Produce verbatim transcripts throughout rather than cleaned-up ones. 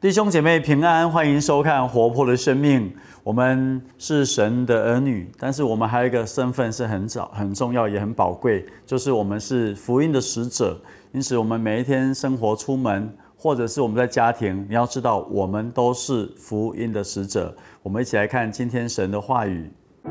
弟兄姐妹平安，欢迎收看《活泼的生命》。我们是神的儿女，但是我们还有一个身份是很早、很重要，也很宝贵，就是我们是福音的使者。因此，我们每一天生活、出门，或者是我们在家庭，你要知道，我们都是福音的使者。我们一起来看今天神的话语。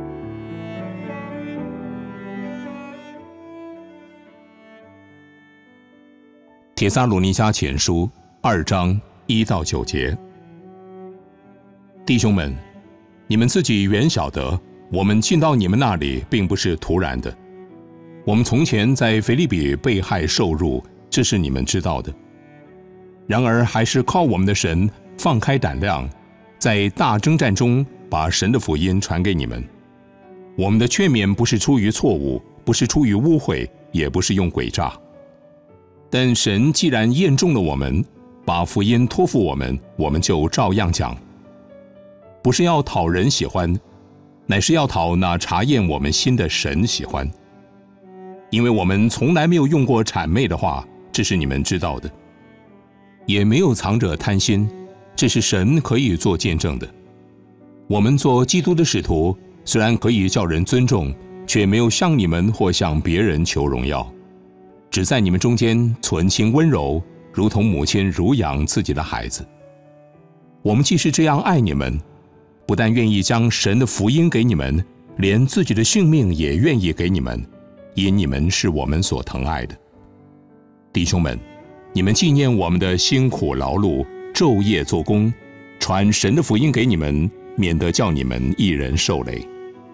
帖撒罗尼迦前书二章一到九节，弟兄们，你们自己原晓得，我们进到你们那里并不是突然的。我们从前在腓立比被害受辱，这是你们知道的。然而还是靠我们的神放开胆量，在大征战中把神的福音传给你们。我们的劝勉不是出于错误，不是出于污秽，也不是用诡诈。但神既然验中了我们，把福音托付我们，我们就照样讲，不是要讨人喜欢，乃是要讨那查验我们心的神喜欢。因为我们从来没有用过谄媚的话，这是你们知道的，也没有藏着贪心，这是神可以做见证的。我们做基督的使徒，虽然可以叫人尊重，却没有向你们或向别人求荣耀，只在你们中间存心温柔，如同母亲乳养自己的孩子。我们既是这样爱你们，不但愿意将神的福音给你们，连自己的性命也愿意给你们，因你们是我们所疼爱的。弟兄们，你们纪念我们的辛苦劳碌，昼夜做工，传神的福音给你们，免得叫你们一人受累。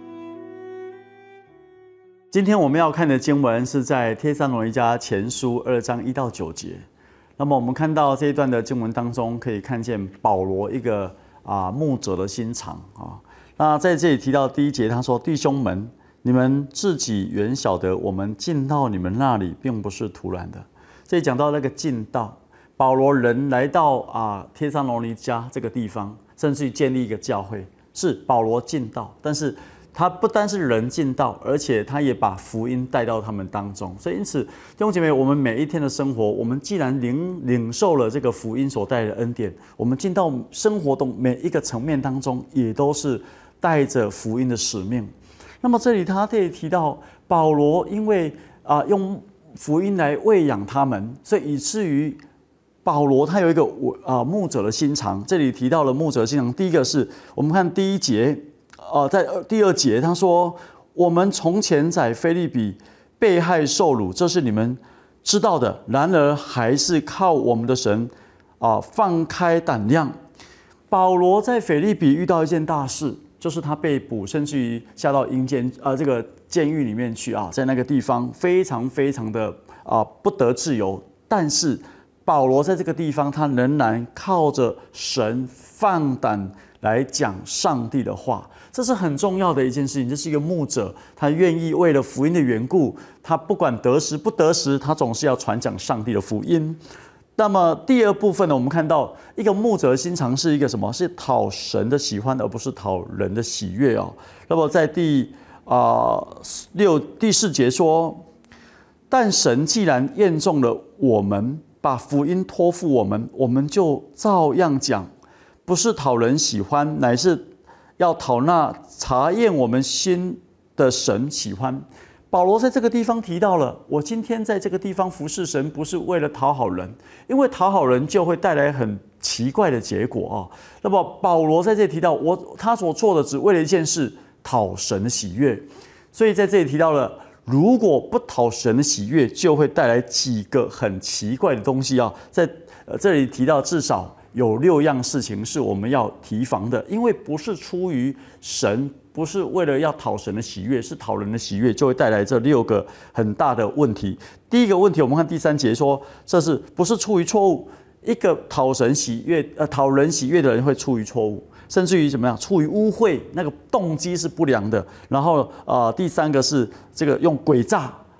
今天我们要看的经文是在帖撒罗尼迦前书二章一到九节。那么我们看到这一段的经文当中，可以看见保罗一个啊牧者的心肠啊。那在这里提到第一节，他说：“弟兄们，你们自己原晓得，我们进到你们那里，并不是突然的。”这里讲到那个进到，保罗人来到啊帖撒罗尼迦这个地方，甚至于建立一个教会，是保罗进到，但是他不单是人进到，而且他也把福音带到他们当中。所以因此，弟兄姐妹，我们每一天的生活，我们既然领领受了这个福音所带来的恩典，我们进到生活的每一个层面当中，也都是带着福音的使命。那么这里他特别提到，保罗因为啊、呃、用福音来喂养他们，所以以至于保罗他有一个啊、呃、牧者的心肠。这里提到了牧者的心肠，第一个是我们看第一节。呃，在第二节他说：“我们从前在腓立比被害受辱，这是你们知道的。然而还是靠我们的神啊、呃，放开胆量。”保罗在腓立比遇到一件大事，就是他被捕，甚至于下到阴间呃这个监狱里面去啊，在那个地方非常非常的啊、呃、不得自由。但是保罗在这个地方，他仍然靠着神放胆来讲上帝的话。这是很重要的一件事情。这是一个牧者，他愿意为了福音的缘故，他不管得时不得时，他总是要传讲上帝的福音。那么第二部分呢，我们看到一个牧者的心肠是一个什么？是讨神的喜欢，而不是讨人的喜悦哦。那么在第啊、呃、六第四节说：“但神既然验中了我们，把福音托付我们，我们就照样讲，不是讨人喜欢，乃是要讨那查验我们心的神喜欢。”保罗在这个地方提到了，我今天在这个地方服侍神，不是为了讨好人，因为讨好人就会带来很奇怪的结果啊。那么保罗在这里提到，我他所做的只为了一件事，讨神的喜悦。所以在这里提到了，如果不讨神的喜悦，就会带来几个很奇怪的东西啊。在这里提到至少有六样事情是我们要提防的，因为不是出于神，不是为了要讨神的喜悦，是讨人的喜悦，就会带来这六个很大的问题。第一个问题，我们看第三节说，这是不是出于错误？一个讨神喜悦、呃讨人喜悦的人会出于错误，甚至于怎么样？出于污秽，那个动机是不良的。然后呃，第三个是这个用诡诈，好、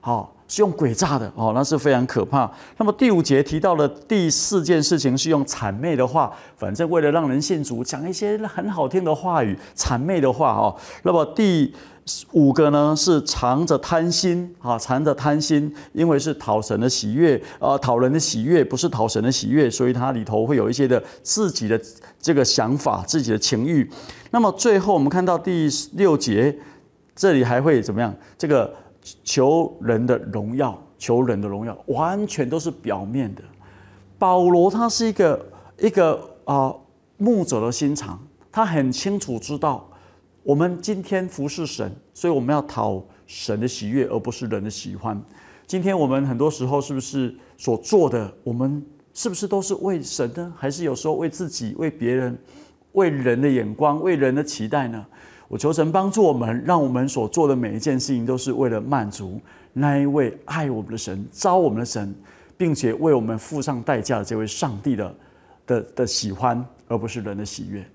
是用诡诈的哦，那是非常可怕。那么第五节提到的第四件事情是用谄媚的话，反正为了让人信主，讲一些很好听的话语，谄媚的话哦。那么第五个呢是藏着贪心啊，藏着贪心，因为是讨神的喜悦啊，讨人的喜悦，不是讨神的喜悦，所以它里头会有一些的自己的这个想法，自己的情欲。那么最后我们看到第六节，这里还会怎么样？这个求人的荣耀，求人的荣耀，完全都是表面的。保罗他是一个一个啊、呃、牧者的心肠，他很清楚知道。我们今天服侍神，所以我们要讨神的喜悦，而不是人的喜欢。今天我们很多时候是不是所做的，我们是不是都是为神呢？还是有时候为自己、为别人、为人的眼光、为人的期待呢？我求神帮助我们，让我们所做的每一件事情都是为了满足那一位爱我们的神、召我们的神，并且为我们付上代价的这位上帝的的的喜欢，而不是人的喜悦。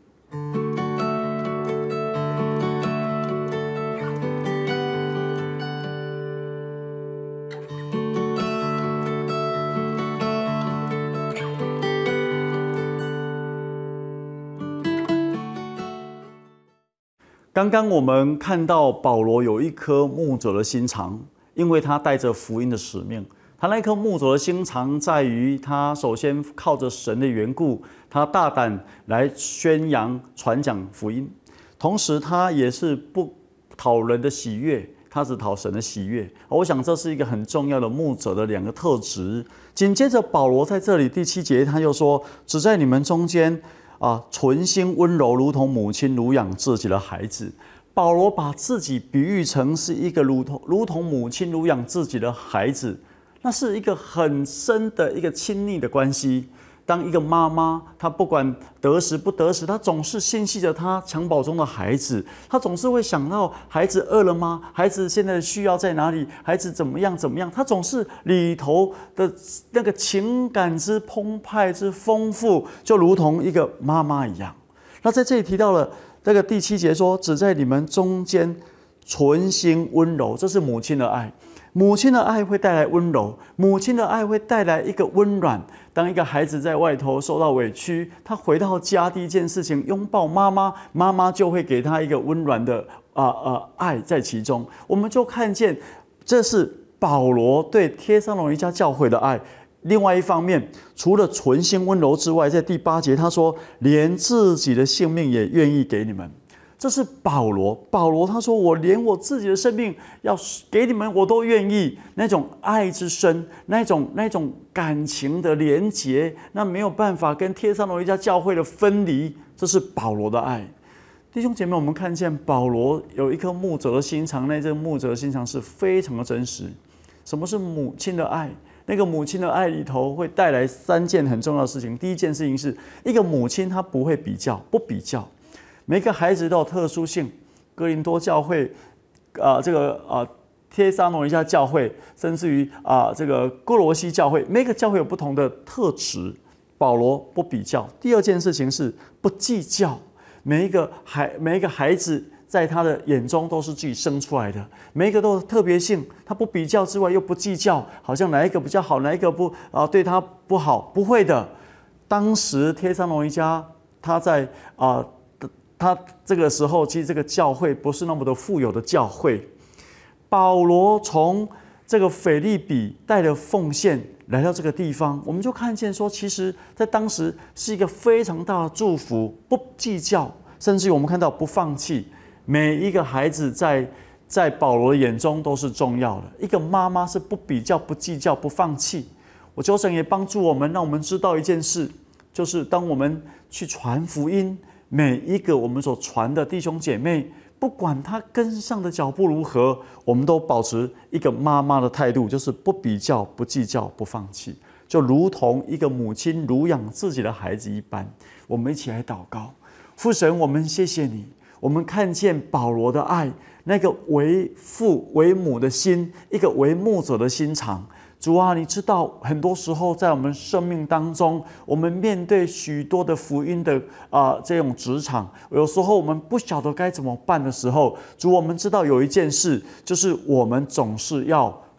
刚刚我们看到保罗有一颗牧者的心肠，因为他带着福音的使命。他那颗牧者的心肠在于，他首先靠着神的缘故，他大胆来宣扬、传讲福音。同时，他也是不讨人的喜悦，他只讨神的喜悦。我想这是一个很重要的牧者的两个特质。紧接着，保罗在这里第七节他又说：“只在你们中间。”啊，存心温柔，如同母亲乳养自己的孩子。保罗把自己比喻成是一个如同如同母亲乳养自己的孩子，那是一个很深的一个亲密的关系。当一个妈妈，她不管得时不得时，她总是心系着她襁褓中的孩子，她总是会想到孩子饿了吗？孩子现在的需要在哪里？孩子怎么样怎么样？她总是里头的那个情感之澎湃之丰富，就如同一个妈妈一样。那在这里提到了这个第七节说，只在你们中间存心温柔，这是母亲的爱。母亲的爱会带来温柔，母亲的爱会带来一个温暖。当一个孩子在外头受到委屈，他回到家第一件事情拥抱妈妈，妈妈就会给他一个温暖的啊啊、呃、爱在其中。我们就看见这是保罗对帖撒罗尼迦教会的爱。另外一方面，除了存心温柔之外，在第八节他说，连自己的性命也愿意给你们。这是保罗，保罗他说：“我连我自己的生命要给你们，我都愿意。”那种爱之深，那种那种感情的连结，那没有办法跟帖撒罗尼迦教会的分离。这是保罗的爱。弟兄姐妹，我们看见保罗有一颗牧者的心肠，那这个牧者的心肠是非常的真实。什么是母亲的爱？那个母亲的爱里头会带来三件很重要的事情。第一件事情是一个母亲，她不会比较，不比较。每个孩子都有特殊性，哥林多教会，啊、呃，这个啊、呃，帖撒罗尼迦教会，甚至于啊、呃，这个哥罗西教会，每个教会有不同的特质。保罗不比较。第二件事情是不计较，每一个孩每一个孩子在他的眼中都是自己生出来的，每一个都有特别性。他不比较之外，又不计较，好像哪一个比较好，哪一个不啊、呃、对他不好，不会的。当时帖撒罗尼迦他在啊。呃他这个时候，其实这个教会不是那么的富有的教会。保罗从这个腓立比带着奉献来到这个地方，我们就看见说，其实在当时是一个非常大的祝福，不计较，甚至于我们看到不放弃。每一个孩子在在保罗的眼中都是重要的。一个妈妈是不比较、不计较、不放弃。我求神也帮助我们，让我们知道一件事，就是当我们去传福音。每一个我们所传的弟兄姐妹，不管他跟上的脚步如何，我们都保持一个妈妈的态度，就是不比较、不计较、不放弃，就如同一个母亲乳养自己的孩子一般。我们一起来祷告，父神，我们谢谢你，我们看见保罗的爱，那个为父为母的心，一个为牧者的心肠。主啊，你知道，很多时候在我们生命当中，我们面对许多的福音的啊、呃、这种职场，有时候我们不晓得该怎么办的时候，主，我们知道有一件事，就是我们总是要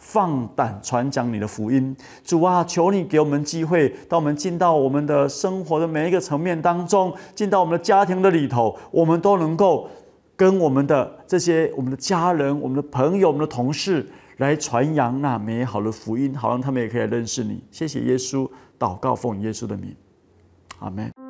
放胆传讲你的福音。主啊，求你给我们机会，当我们进到我们的生活的每一个层面当中，进到我们的家庭的里头，我们都能够跟我们的这些我们的家人、我们的朋友、我们的同事来传扬那美好的福音，好让他们也可以认识你。谢谢耶稣，祷告奉耶稣的名，阿们。